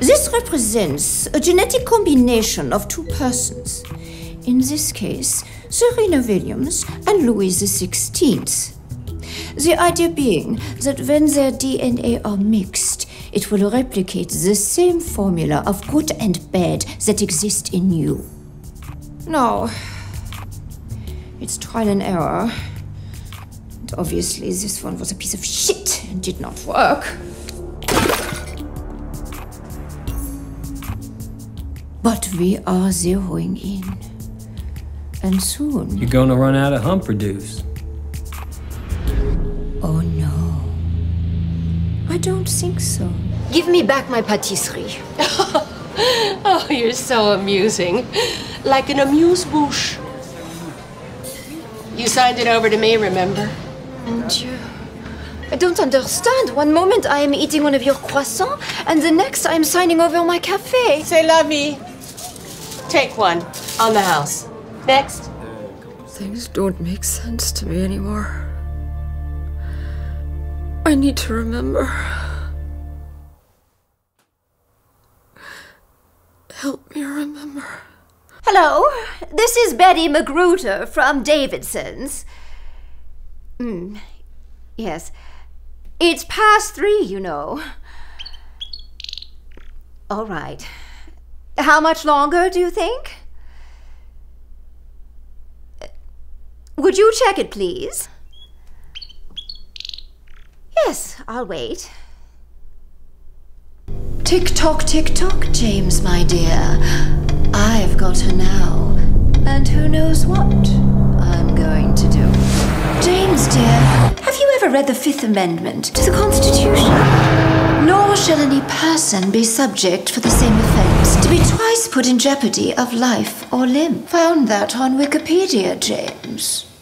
This represents a genetic combination of two persons. In this case, Serena Williams and Louis XVI. The idea being that when their DNA are mixed, it will replicate the same formula of good and bad that exist in you. No. It's trial and error. And obviously this one was a piece of shit and did not work. But we are zeroing in. And soon... You're gonna run out of Humperdews. Oh no. I don't think so. Give me back my pâtisserie. Oh, you're so amusing. Like an amuse-bouche. You signed it over to me, remember? Mon Dieu. I don't understand. One moment I am eating one of your croissants, and the next I am signing over my café. C'est la vie. Take one. On the house. Next. Things don't make sense to me anymore. I need to remember. Help me remember. Hello, this is Betty Magruder from Davidson's. Yes. It's past 3, you know. All right. How much longer, do you think? Would you check it, please? Yes, I'll wait. Tick-tock, tick-tock, James, my dear. I've got her now. And who knows what I'm going to do. James, dear, have you ever read the Fifth Amendment to the Constitution? Nor shall any person be subject for the same offense to be twice put in jeopardy of life or limb. Found that on Wikipedia, James.